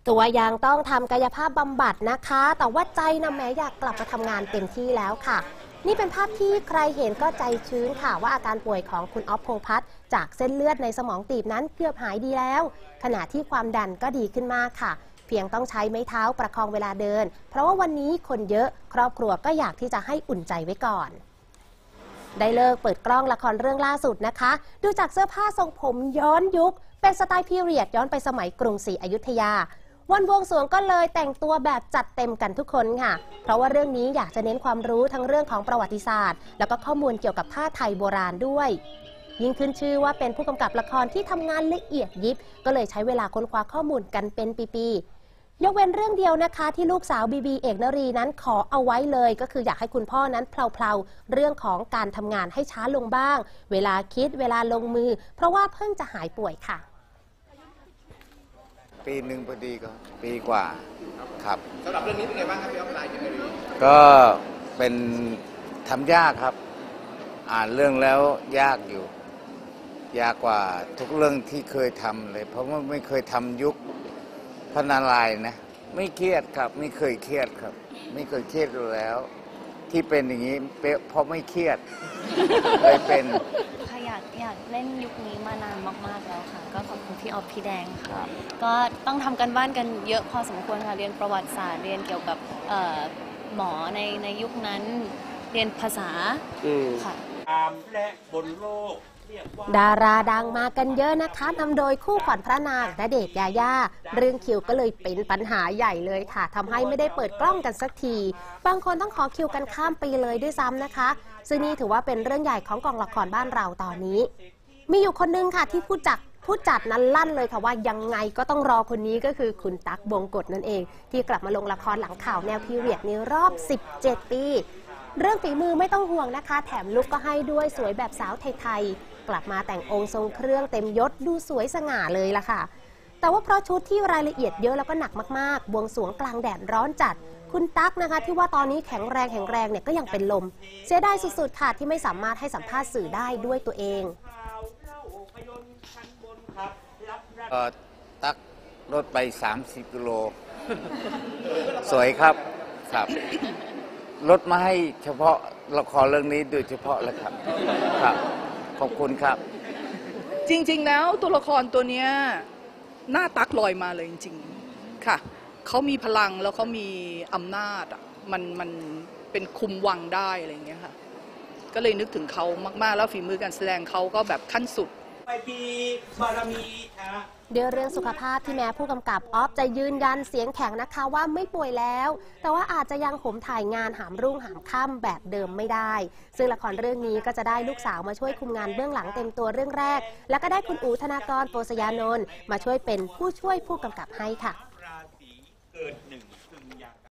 ตัวยังต้องทำกายภาพบำบัดนะคะแต่ว่าใจนะแม้อยากกลับมาทำงานเต็มที่แล้วค่ะนี่เป็นภาพที่ใครเห็นก็ใจชื้นค่ะว่าอาการป่วยของคุณอ๊อฟ พงษ์พัฒน์จากเส้นเลือดในสมองตีบนั้นเกือบหายดีแล้วขณะที่ความดันก็ดีขึ้นมากค่ะเพียงต้องใช้ไม้เท้าประคองเวลาเดินเพราะว่าวันนี้คนเยอะครอบครัวก็อยากที่จะให้อุ่นใจไว้ก่อนได้เลิกเปิดกล้องละครเรื่องล่าสุดนะคะดูจากเสื้อผ้าทรงผมย้อนยุคเป็นสไตล์พีเรียดย้อนไปสมัยกรุงศรีอยุธยาวันบวงสรวงก็เลยแต่งตัวแบบจัดเต็มกันทุกคนค่ะเพราะว่าเรื่องนี้อยากจะเน้นความรู้ทั้งเรื่องของประวัติศาสตร์แล้วก็ข้อมูลเกี่ยวกับผ้าไทยโบราณด้วยยิ่งขึ้นชื่อว่าเป็นผู้กำกับละครที่ทำงานละเอียดยิบก็เลยใช้เวลาค้นคว้าข้อมูลกันเป็นปีๆยกเว้นเรื่องเดียวนะคะที่ลูกสาวบีบีเอกนรีนั้นขอเอาไว้เลยก็คืออยากให้คุณพ่อนั้นเพลาๆเรื่องของการทำงานให้ช้าลงบ้างเวลาคิดเวลาลงมือเพราะว่าเพิ่งจะหายป่วยค่ะปีหนึ่งพอดีก็ปีกว่าครับสำหรับเรื่องนี้เป็นไงบ้างครับพี่อ๊อฟไลน์เจเนอรี่ก็เป็นทำยากครับอ่านเรื่องแล้วยากอยู่ยากกว่าทุกเรื่องที่เคยทำเลยเพราะว่าไม่เคยทำยุคพระนารายณ์นะไม่เครียดครับไม่เคยเครียดครับไม่เคยเครียดอยู่แล้วที่เป็นอย่างนี้เพราะไม่เครียดเลยเป็นอยากเล่นยุคนี้มานานมากๆแล้วค่ะก็ขอบคุณพี่อ๊อฟพี่แดงค่ะก็ต้องทำกันบ้านกันเยอะพอสมควรค่ะเรียนประวัติศาสตร์เรียนเกี่ยวกับหมอในยุคนั้นเรียนภาษาค่ะและบนโลกดาราดังมากันเยอะนะคะนำโดยคู่ขวัญพระนางณเดชน์ ยาย่าเรื่องคิวก็เลยเป็นปัญหาใหญ่เลยค่ะทำให้ไม่ได้เปิดกล้องกันสักทีบางคนต้องขอคิวกันข้ามปีเลยด้วยซ้ำนะคะซึ่งนี่ถือว่าเป็นเรื่องใหญ่ของกองละครบ้านเราตอนนี้มีอยู่คนนึงค่ะที่ผู้จัดนั้นลั่นเลยค่ะว่ายังไงก็ต้องรอคนนี้ก็คือคุณตั๊ก บงกฎนั่นเองที่กลับมาลงละครหลังข่าวแนวพีเรียดในรอบ17 ปีเรื่องฝีมือไม่ต้องห่วงนะคะแถมลุคก็ให้ด้วยสวยแบบสาวไทยๆกลับมาแต่งองค์ทรงเครื่องเต็มยศดูสวยสง่าเลยล่ะค่ะแต่ว่าเพราะชุดที่รายละเอียดเยอะแล้วก็หนักมากๆบวงสรวงกลางแดดร้อนจัดคุณตั๊กนะคะที่ว่าตอนนี้แข็งแรงเนี่ยก็ยังเป็นลมเสียดายสุดๆค่ะที่ไม่สามารถให้สัมภาษณ์สื่อได้ด้วยตัวเองตักลดไป30 กิโลสวยครับลดมาให้เฉพาะละครเรื่องนี้โดยเฉพาะเลยครับขอบคุณครับจริงๆแล้วตัวละครตัวเนี้ยหน้าตักลอยมาเลยจริงๆค่ะเขามีพลังแล้วเขามีอำนาจมันเป็นคุมวังได้อะไรอย่างเงี้ยค่ะก็เลยนึกถึงเขามากๆแล้วฝีมือการแสดงเขาก็แบบขั้นสุดไปปีบารมีเรื่องสุขภาพที่แม้ผู้กำกับอ๊อฟจะยืนยันเสียงแข็งนะคะว่าไม่ป่วยแล้วแต่ว่าอาจจะยังโหมถ่ายงานหามรุ่งหามค่ำแบบเดิมไม่ได้ซึ่งละครเรื่องนี้ก็จะได้ลูกสาวมาช่วยคุมงานเบื้องหลังเต็มตัวเรื่องแรกแล้วก็ได้คุณอู๋ธนากร โปสยานนท์มาช่วยเป็นผู้ช่วยผู้กำกับให้ค่ะ